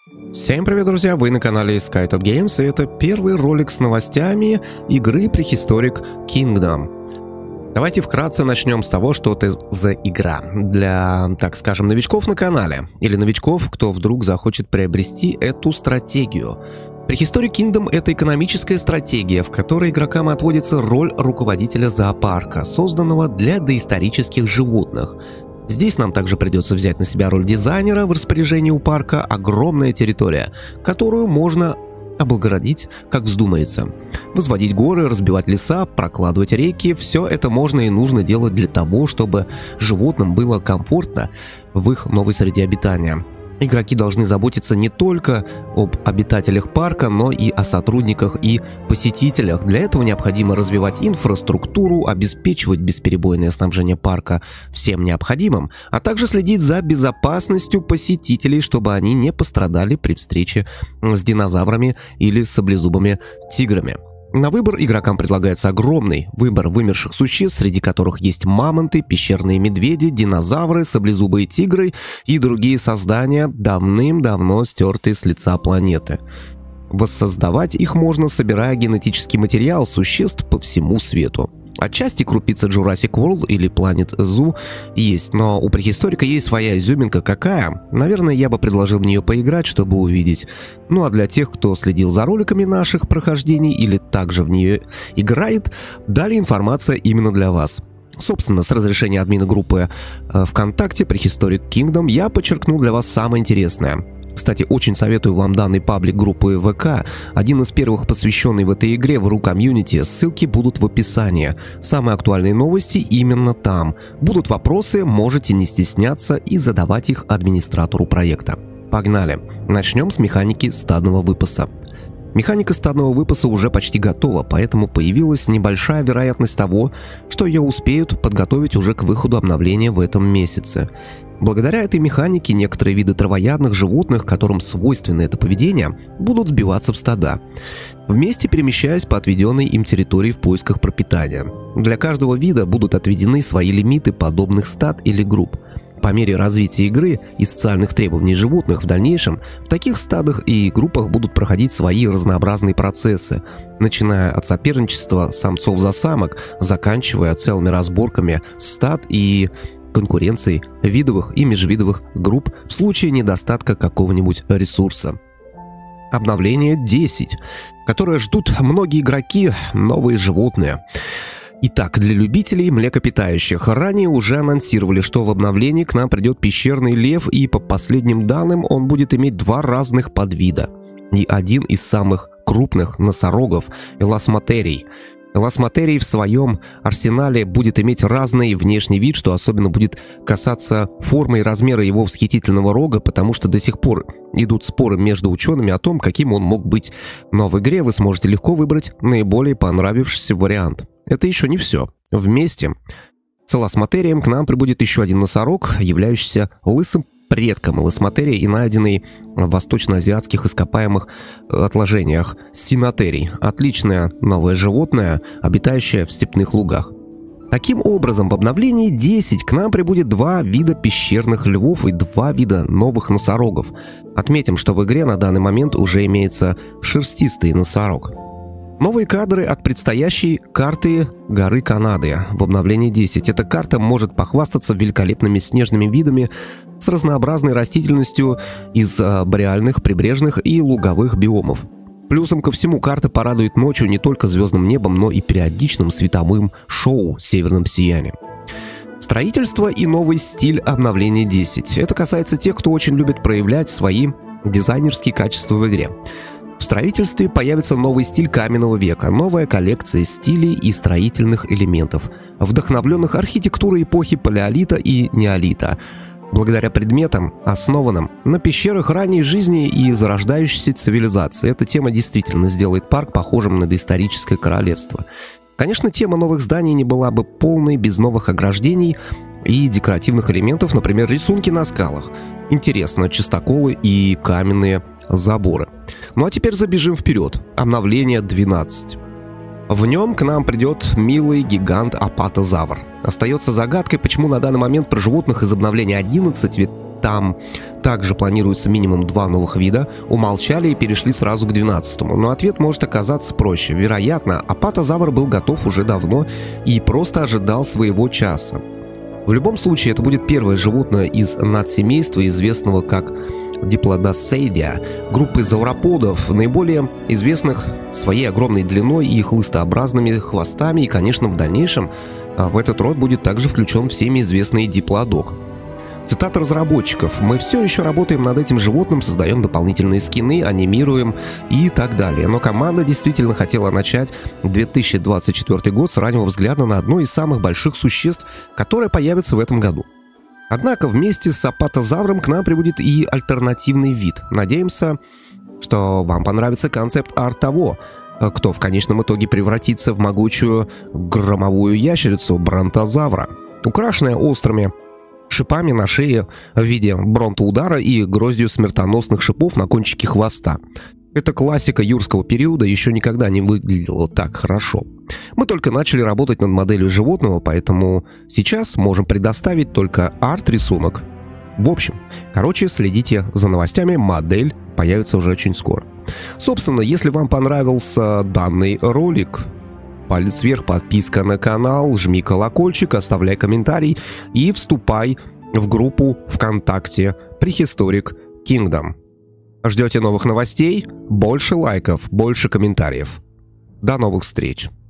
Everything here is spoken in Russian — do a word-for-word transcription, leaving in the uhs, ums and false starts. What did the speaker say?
Всем привет, друзья! Вы на канале SkyTop Games, и это первый ролик с новостями игры Prehistoric Kingdom. Давайте вкратце начнем с того, что это за игра для, так скажем, новичков на канале, или новичков, кто вдруг захочет приобрести эту стратегию. Prehistoric Kingdom — это экономическая стратегия, в которой игрокам отводится роль руководителя зоопарка, созданного для доисторических животных. Здесь нам также придется взять на себя роль дизайнера. В распоряжении у парка огромная территория, которую можно облагородить, как вздумается. Возводить горы, разбивать леса, прокладывать реки — все это можно и нужно делать для того, чтобы животным было комфортно в их новой среде обитания. Игроки должны заботиться не только об обитателях парка, но и о сотрудниках и посетителях. Для этого необходимо развивать инфраструктуру, обеспечивать бесперебойное снабжение парка всем необходимым, а также следить за безопасностью посетителей, чтобы они не пострадали при встрече с динозаврами или саблезубыми тиграми. На выбор игрокам предлагается огромный выбор вымерших существ, среди которых есть мамонты, пещерные медведи, динозавры, саблезубые тигры и другие создания, давным-давно стертые с лица планеты. Воссоздавать их можно, собирая генетический материал существ по всему свету. Отчасти крупица Jurassic World или Planet Zoo есть, но у Прехисторика есть своя изюминка. Какая? Наверное, я бы предложил в нее поиграть, чтобы увидеть. Ну а для тех, кто следил за роликами наших прохождений или также в нее играет, далее информация именно для вас. Собственно, с разрешения админа группы э, ВКонтакте Prehistoric Kingdom я подчеркнул для вас самое интересное. Кстати, очень советую вам данный паблик группы ВК, один из первых посвященный в этой игре в эр у-комьюнити, ссылки будут в описании. Самые актуальные новости именно там. Будут вопросы, можете не стесняться и задавать их администратору проекта. Погнали! Начнем с механики стадного выпаса. Механика стадного выпаса уже почти готова, поэтому появилась небольшая вероятность того, что ее успеют подготовить уже к выходу обновления в этом месяце. Благодаря этой механике некоторые виды травоядных животных, которым свойственно это поведение, будут сбиваться в стада, вместе перемещаясь по отведенной им территории в поисках пропитания. Для каждого вида будут отведены свои лимиты подобных стад или групп. По мере развития игры и социальных требований животных в дальнейшем, в таких стадах и группах будут проходить свои разнообразные процессы, начиная от соперничества самцов за самок, заканчивая целыми разборками стад и конкуренцией видовых и межвидовых групп в случае недостатка какого-нибудь ресурса. Обновление десять, которое ждут многие игроки, новые животные. Итак, для любителей млекопитающих ранее уже анонсировали, что в обновлении к нам придет пещерный лев, и по последним данным он будет иметь два разных подвида. И один из самых крупных носорогов – эласмотерий. Эласмотерий в своем арсенале будет иметь разный внешний вид, что особенно будет касаться формы и размера его восхитительного рога, потому что до сих пор идут споры между учеными о том, каким он мог быть. Но в игре вы сможете легко выбрать наиболее понравившийся вариант. Это еще не все. Вместе с эласмотерием к нам прибудет еще один носорог, являющийся лысым предком эласмотерии и найденный в восточноазиатских ископаемых отложениях синотерий. Отличное новое животное, обитающее в степных лугах. Таким образом, в обновлении десять к нам прибудет два вида пещерных львов и два вида новых носорогов. Отметим, что в игре на данный момент уже имеется шерстистый носорог. Новые кадры от предстоящей карты горы Канады в обновлении десять. Эта карта может похвастаться великолепными снежными видами с разнообразной растительностью из бореальных, прибрежных и луговых биомов. Плюсом ко всему, карта порадует ночью не только звездным небом, но и периодичным световым шоу «Северным сиянием». Строительство и новый стиль обновления десять. Это касается тех, кто очень любит проявлять свои дизайнерские качества в игре. В строительстве появится новый стиль каменного века, новая коллекция стилей и строительных элементов, вдохновленных архитектурой эпохи палеолита и неолита, благодаря предметам, основанным на пещерах ранней жизни и зарождающейся цивилизации. Эта тема действительно сделает парк похожим на доисторическое королевство. Конечно, тема новых зданий не была бы полной без новых ограждений и декоративных элементов, например, рисунки на скалах. Интересно, чистоколы и каменные заборы. Ну а теперь забежим вперед. Обновление двенадцать. В нем к нам придет милый гигант апатозавр. Остается загадкой, почему на данный момент про животных из обновления одиннадцать, ведь там также планируется минимум два новых вида, умолчали и перешли сразу к двенадцатому. Но ответ может оказаться проще. Вероятно, апатозавр был готов уже давно и просто ожидал своего часа. В любом случае, это будет первое животное из надсемейства, известного как Diplodocea, группы зауроподов, наиболее известных своей огромной длиной и хлыстообразными хвостами, и, конечно, в дальнейшем в этот род будет также включен всеми известный диплодок. Цитата разработчиков: «Мы все еще работаем над этим животным, создаем дополнительные скины, анимируем и так далее». Но команда действительно хотела начать две тысячи двадцать четвёртый год с раннего взгляда на одно из самых больших существ, которое появится в этом году. Однако вместе с апатозавром к нам прибудет и альтернативный вид. Надеемся, что вам понравится концепт-арт того, кто в конечном итоге превратится в могучую громовую ящерицу бронтозавра, украшенная острыми шипами на шее в виде бронтоудара и гроздью смертоносных шипов на кончике хвоста. Эта классика юрского периода еще никогда не выглядела так хорошо. Мы только начали работать над моделью животного, поэтому сейчас можем предоставить только арт-рисунок. В общем, короче, следите за новостями, модель появится уже очень скоро. Собственно, если вам понравился данный ролик, палец вверх, подписка на канал, жми колокольчик, оставляй комментарий и вступай в группу ВКонтакте Prehistoric Kingdom. Ждете новых новостей? Больше лайков, больше комментариев. До новых встреч!